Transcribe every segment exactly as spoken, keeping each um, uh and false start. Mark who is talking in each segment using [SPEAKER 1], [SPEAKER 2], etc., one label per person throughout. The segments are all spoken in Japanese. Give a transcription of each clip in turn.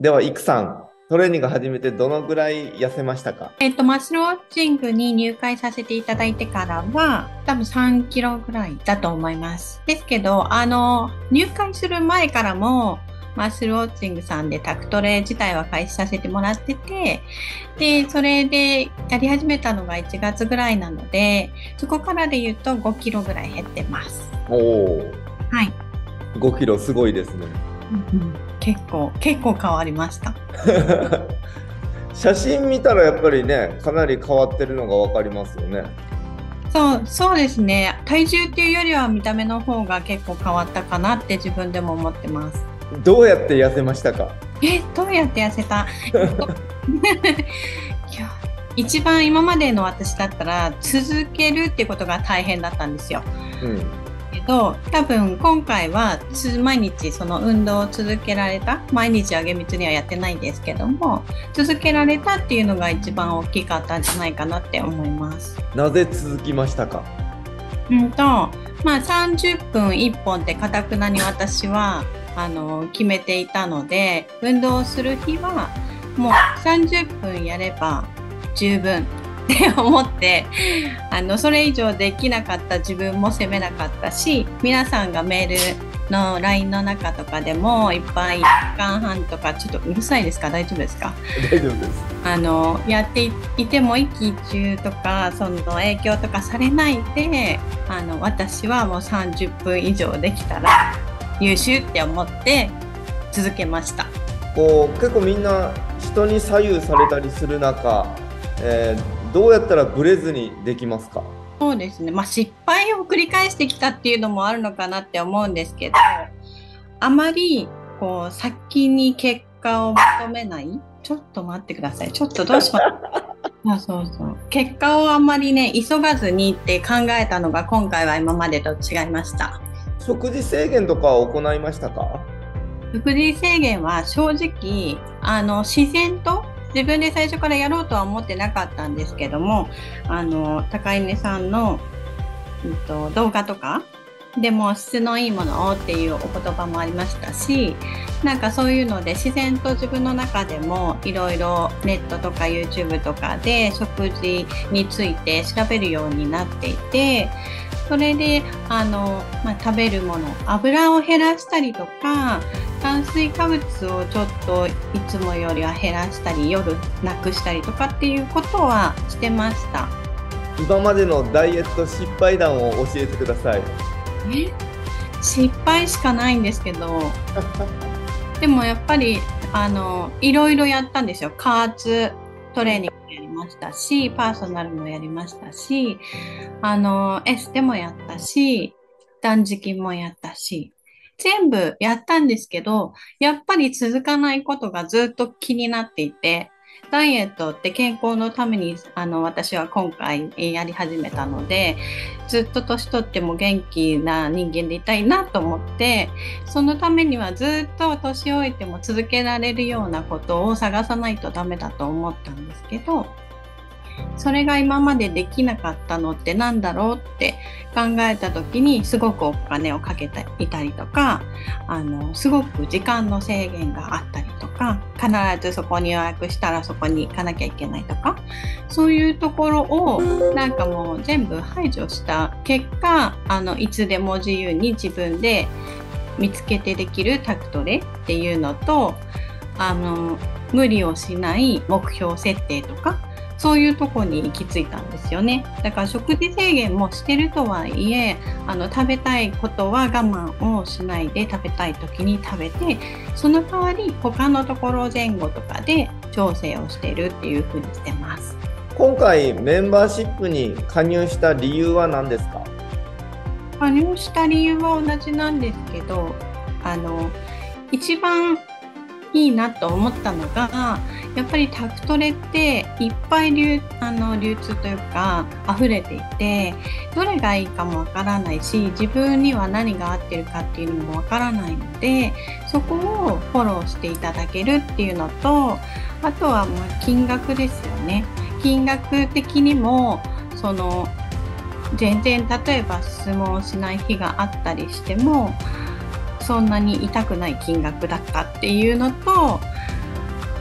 [SPEAKER 1] では、いくさん、トレーニング始めてどのぐらい痩せましたか？
[SPEAKER 2] えっと、マッスルウォッチングに入会させていただいてからは、多分さんキロぐらいだと思います。ですけど、あの、入会する前からも、マッスルウォッチングさんでタクトレ自体は開始させてもらってて、で、それでやり始めたのがいちがつぐらいなので、そこからで言うとごキロぐらい減ってます。
[SPEAKER 1] おお、
[SPEAKER 2] はい。
[SPEAKER 1] ごキロすごいですね。
[SPEAKER 2] うんうん、結構、結構変わりました。
[SPEAKER 1] 写真見たらやっぱりね、かなり変わってるのがわかりますよね。
[SPEAKER 2] そう、そうですね。体重っていうよりは見た目の方が結構変わったかなって自分でも思ってます。
[SPEAKER 1] どうやって痩せましたか？
[SPEAKER 2] え、どうやって痩せた？えっといや、一番今までの私だったら続けるってことが大変だったんですよ。
[SPEAKER 1] うん。
[SPEAKER 2] けど、多分今回はつ毎日その運動を続けられた、毎日は厳密にはやってないんですけども、続けられたっていうのが一番大きかったんじゃないかなって思います。
[SPEAKER 1] なぜ続きましたか？
[SPEAKER 2] うんと、まあさんじゅっぷんいっぽんって堅くなに私はあの決めていたので、運動をする日はもうさんじゅっぷんやれば十分って思って、あのそれ以上できなかった自分も責めなかったし、皆さんがメールの ライン の中とかでもいっぱいいちじかんはんとか、ちょっとうるさいですか？大丈夫ですか？
[SPEAKER 1] 大丈夫です。
[SPEAKER 2] あのやっていても一喜一憂とかその影響とかされないで、あの私はもうさんじゅっぷん以上できたら優秀って思って続けました。
[SPEAKER 1] こう結構みんな人に左右されたりする中、えーどうやったらブレずにできますか？
[SPEAKER 2] そうですね、まあ、失敗を繰り返してきたっていうのもあるのかなって思うんですけど、あまりこう先に結果を求めない。ちょっと待ってください。ちょっとどうしますあ、そうそう。結果をあんまりね、急がずにって考えたのが今回は今までと違いました。
[SPEAKER 1] 食事制限とかは行いましたか？
[SPEAKER 2] 食事制限は正直、あの、自然と自分で最初からやろうとは思ってなかったんですけども、あの、高稲さんの、うんと、動画とかでも質のいいものをっていうお言葉もありましたし、なんかそういうので自然と自分の中でもいろいろネットとか YouTube とかで食事について調べるようになっていて、それであの、まあ、食べるもの、油を減らしたりとか、炭水化物をちょっといつもよりは減らしたり、夜なくしたりとかっていうことはしてました。
[SPEAKER 1] 今までのダイエット失敗談を教えてください。
[SPEAKER 2] え失敗しかないんですけど、でもやっぱりあのいろいろやったんですよ。加圧トレーニングもやりましたし、パーソナルもやりましたし、あのエステもやったし、断食もやったし、全部やったんですけど、やっぱり続かないことがずっと気になっていて、ダイエットって健康のためにあの私は今回やり始めたので、ずっと年取っても元気な人間でいたいなと思って、そのためにはずっと年老いても続けられるようなことを探さないとダメだと思ったんですけど、それが今までできなかったのってなんだろうって考えた時に、すごくお金をかけていたりとか、あのすごく時間の制限があったりとか、必ずそこに予約したらそこに行かなきゃいけないとか、そういうところをなんかもう全部排除した結果、あのいつでも自由に自分で見つけてできるタクトレっていうのと、あの無理をしない目標設定とか、そういうとこに行き着いたんですよね。だから食事制限もしてるとはいえ、あの食べたいことは我慢をしないで、食べたい時に食べて、その代わり他のところ前後とかで調整をしてるっていうふうにしてます。
[SPEAKER 1] 今回メンバーシップに加入した理由は何ですか？
[SPEAKER 2] 加入した理由は同じなんですけど、あの一番いいなと思ったのが、やっぱりタクトレっていっぱい流あの流通というか溢れていて、どれがいいかもわからないし、自分には何が合ってるかっていうのもわからないので、そこをフォローしていただけるっていうのと、あとはまあ金額ですよね。金額的にもその全然、例えば相撲をしない日があったりしてもそんなに痛くない金額だったっていうのと、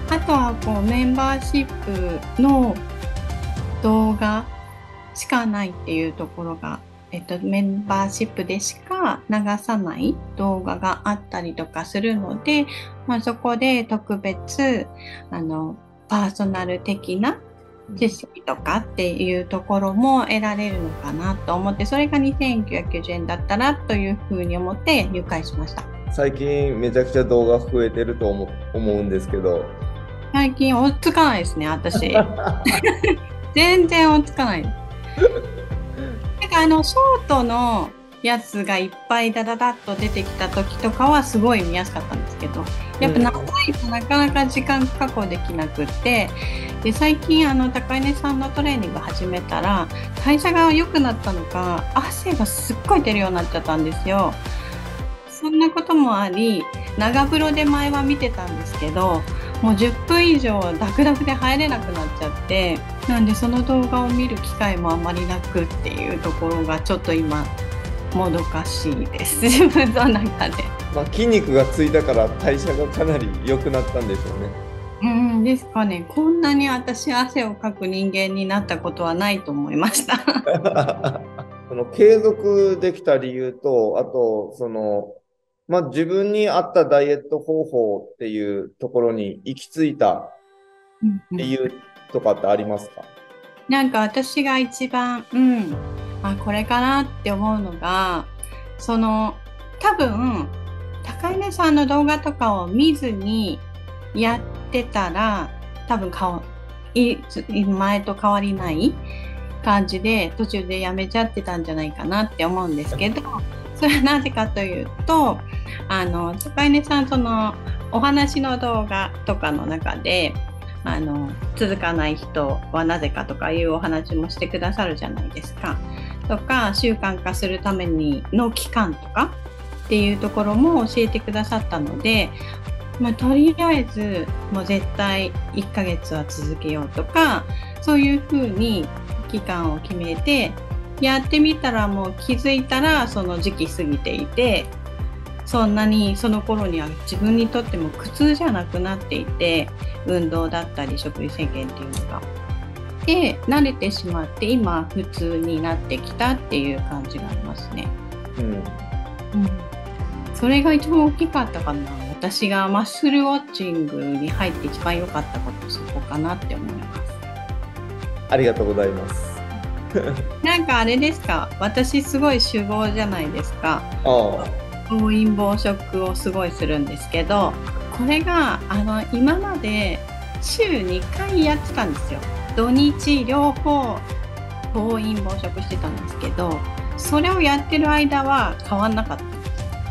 [SPEAKER 2] あとはこうメンバーシップの動画しかないっていうところが、えっと、メンバーシップでしか流さない動画があったりとかするので、まあ、そこで特別あのパーソナル的な知識とかっていうところも得られるのかなと思って、それがにせんきゅうひゃくきゅうじゅうえんだったらというふうに思って入会しました。
[SPEAKER 1] 最近めちゃくちゃ動画増えてると思思うんですけど。
[SPEAKER 2] 最近追いつかないですね、私。全然追いつかない。なんかあのショートのやつがいっぱいダダダッと出てきた時とかはすごい見やすかったんですけど、やっぱ長いとなかなか時間確保できなくって、で最近あの高稲さんのトレーニング始めたら代謝が良くなったのか汗がすっごい出るようになっちゃったんですよ。そんなこともあり、長風呂で前は見てたんですけど、もうじゅっぷん以上ダクダクで入れなくなっちゃって、なんでその動画を見る機会もあまりなくっていうところがちょっと今もどかしいです、自分の中で。
[SPEAKER 1] まあ、筋肉がついたから代謝がかなり良くなったんでしょうね。
[SPEAKER 2] うんですかね。こんなに私汗をかく人間になったことはないと思いました。
[SPEAKER 1] その継続できた理由と、あと、その、まあ、自分に合ったダイエット方法っていうところに行き着いたっていうとかってありますか？
[SPEAKER 2] なんか私が一番、うん、あ、これかなって思うのが、その、多分、高稲さんの動画とかを見ずにやってたら、多分顔、い前と変わりない感じで途中でやめちゃってたんじゃないかなって思うんですけど、それはなぜかというと、あの高稲さん、そのお話の動画とかの中で、あの続かない人はなぜかとかいうお話もしてくださるじゃないですか。とか習慣化するためにの期間とかっていうところも教えてくださったので、まあ、とりあえずもう絶対いっかげつは続けようとか、そういうふうに期間を決めてやってみたら、もう気づいたらその時期過ぎていて、そんなにその頃には自分にとっても苦痛じゃなくなっていて、運動だったり食事制限っていうのがで慣れてしまって、今普通になってきたっていう感じがありますね。うん、うん、それが一番大きかったかな。私がマッスルウォッチングに入って一番良かったことそこかなって思います。
[SPEAKER 1] ありがとうございます。
[SPEAKER 2] なんかあれですか、私すごい酒豪じゃないですか。
[SPEAKER 1] ああ、
[SPEAKER 2] 暴飲暴食をすごいするんですけど、これがあの今まで週にかいやってたんですよ。土日両方暴飲暴食してたんですけど、それをやってる間は変わんなかった。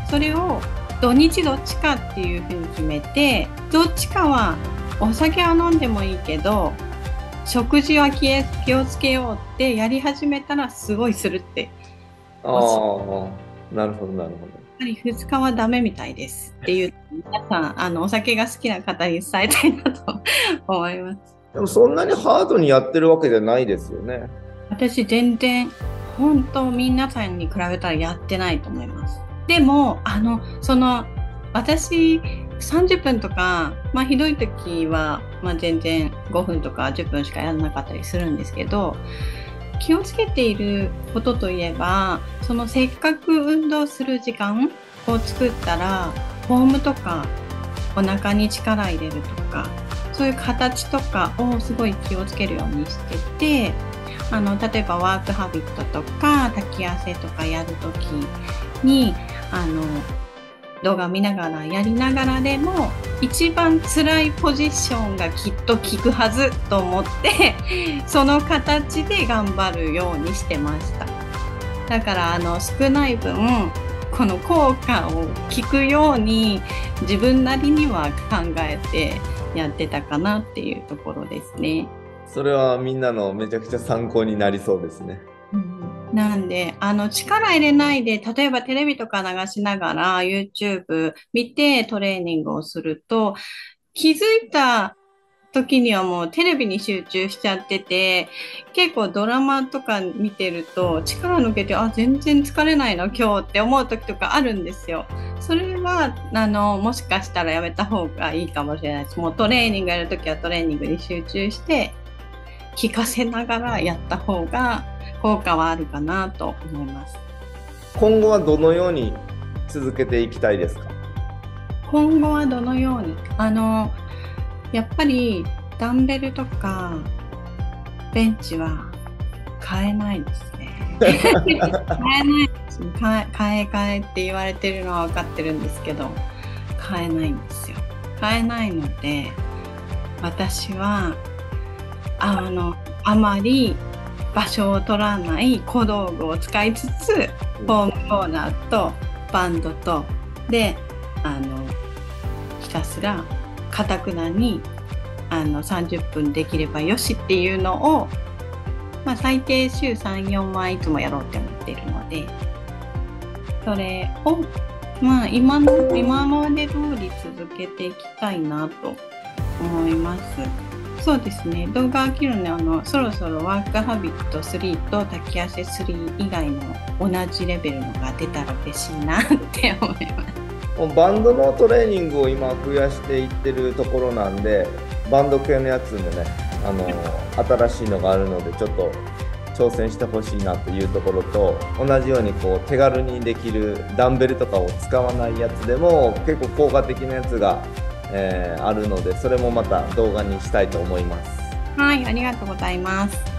[SPEAKER 2] それを土日どっちかっていうふうに決めて、どっちかはお酒は飲んでもいいけど食事は気をつけようってやり始めたらすごいするって。
[SPEAKER 1] ああ、なるほどなるほど。
[SPEAKER 2] やっぱりふつかはダメみたいですっていう、皆さんあのお酒が好きな方に伝えたいなと思います。
[SPEAKER 1] でもそんなにハードにやってるわけじゃないですよね。
[SPEAKER 2] 私全然本当皆さんに比べたらやってないと思います。でもあのその私さんじゅっぷんとか、まあ、ひどい時は、まあ、全然ごふんとかじゅっぷんしかやらなかったりするんですけど、気をつけていることといえば、そのせっかく運動する時間を作ったらフォームとかお腹に力入れるとか、そういう形とかをすごい気をつけるようにしてて、あの例えばワークハビットとか炊き汗とかやるときにあの動画を見ながらやりながらでも一番辛いポジションがきっと効くはずと思ってその形で頑張るようにしてました。だからあの少ない分この効果を効くように自分なりには考えてやってたかなっていうところですね。
[SPEAKER 1] それはみんなのめちゃくちゃ参考になりそうですね。
[SPEAKER 2] うん、なんであの力入れないで、例えばテレビとか流しながら YouTube 見てトレーニングをすると、気づいた時にはもうテレビに集中しちゃってて、結構ドラマとか見てると力抜けて、あ、全然疲れないの今日って思う時とかあるんですよ。それはあのもしかしたらやめた方がいいかもしれないです。もうトレーニングやる時はトレーニングに集中して聞かせながらやった方が効果はあるかなと思います。
[SPEAKER 1] 今後はどのように続けていきたいですか？
[SPEAKER 2] 今後はどのように、あのやっぱりダンベルとかベンチは買えないですね。買えないです。買え買え買えって言われてるのは分かってるんですけど、買えないんですよ。買えないので、私はあのあまり場所を取らない小道具を使いつつ、ホームコーナーとバンドとであのひたすらかたくなにあのさんじゅっぷんできればよしっていうのを、まあ、最低週さん、よんはいつもやろうって思っているので、それを、まあ、今の今まで通り続けていきたいなと思います。そうですね、動画飽きるのあのそろそろワークハビットスリーと滝汗スリー以外の同じレベルのが出たら嬉しいなって思います。
[SPEAKER 1] バンドのトレーニングを今増やしていってるところなんで、バンド系のやつもね、あの新しいのがあるのでちょっと挑戦してほしいなというところと、同じようにこう手軽にできるダンベルとかを使わないやつでも結構効果的なやつが、えー、あるので、それもまた動画にしたいと思います。
[SPEAKER 2] はい、ありがとうございます。